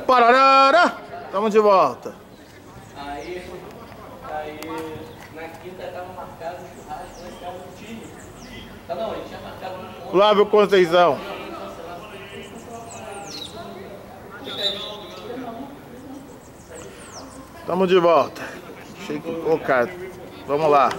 Pararara! Estamos de volta. Aí na quinta tava marcado o churrasco na casa do time. Não, ele tinha marcado um Flávio Conceição. Estamos de volta. Achei que... Ô, cara, vamos lá.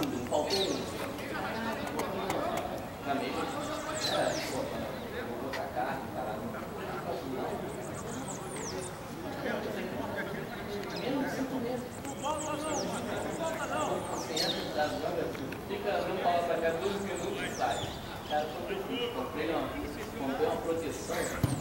Fica, vamos falar pra cá, 12 minutos e sai. Cara, comprei uma proteção.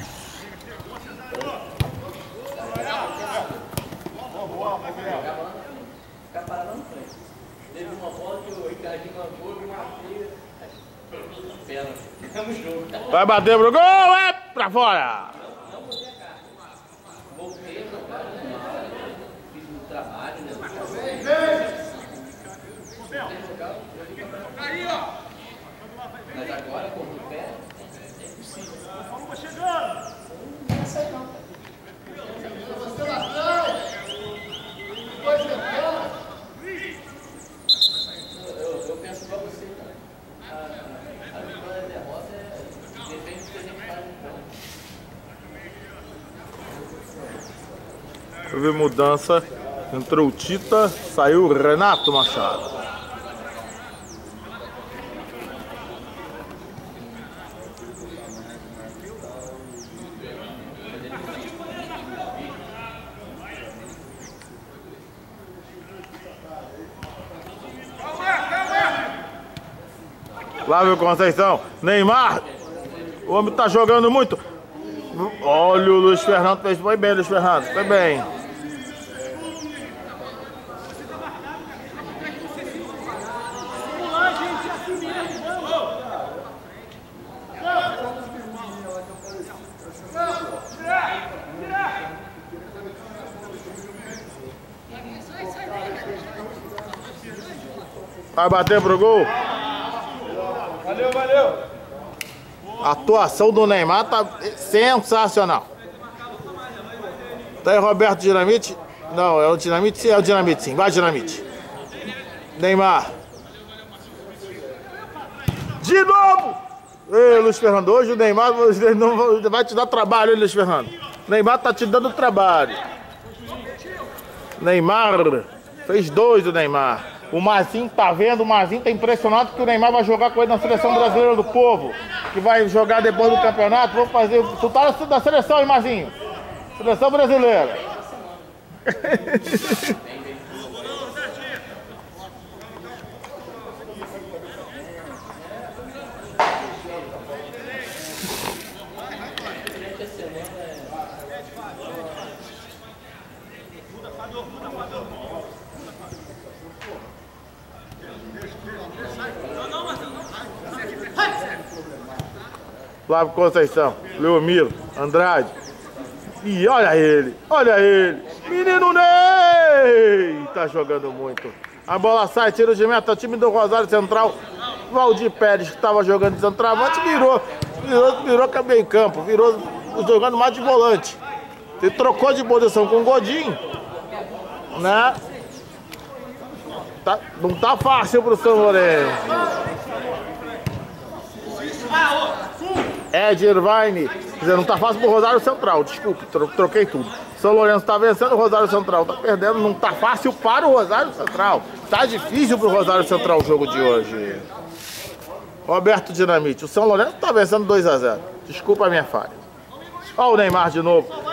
Ficar parado na frente. Teve uma bola que o Ricardinho mandou, eu marquei. Pênalti. Ficamos juntos. Vai bater pro gol, é pra fora! Não botei a cara. Voltei a jogar, fiz um trabalho, né? Mas agora, com o pé, é impossível. Vamos chegando! Não sai não, cara. Eu penso pra você, cara. A vitória e a derrota depende do que a gente faz no campo. Houve mudança. Entrou o Tita, saiu o Renato Machado. Flávio Conceição, Neymar, o homem tá jogando muito. Olha o Luiz Fernando, foi bem, Luiz Fernando, foi bem. Vai bater pro gol. Valeu, valeu. A atuação do Neymar tá sensacional. Tá aí Roberto Dinamite. Não, é o Dinamite? Sim, é o Dinamite, sim. Vai, Dinamite. Neymar. De novo! Ei, Luiz Fernando, hoje o Neymar não vai te dar trabalho, hein, Luiz Fernando? Neymar tá te dando trabalho. Neymar fez 2 do Neymar. O Mazinho tá vendo, o Mazinho tá impressionado que o Neymar vai jogar com ele na Seleção Brasileira do Povo, que vai jogar depois do campeonato. Vou fazer. Tu tá da seleção, hein, Mazinho? Seleção Brasileira. Flávio Conceição, Leomiro, Andrade. E olha ele, menino Ney! Tá jogando muito. A bola sai, tiro de meta, time do Rosário Central. Valdir Pérez, que estava jogando de centroavante, virou meio campo, virou jogando mais de volante. Ele trocou de posição com o Godinho, né? Não tá fácil pro São Lourenço. Ed Irvine, quer dizer, não tá fácil pro Rosário Central, desculpe, troquei tudo. São Lourenço tá vencendo, o Rosário Central tá perdendo, não tá fácil para o Rosário Central. Tá difícil pro Rosário Central o jogo de hoje. Roberto Dinamite, o São Lourenço tá vencendo 2 a 0. Desculpa a minha falha. Olha o Neymar de novo.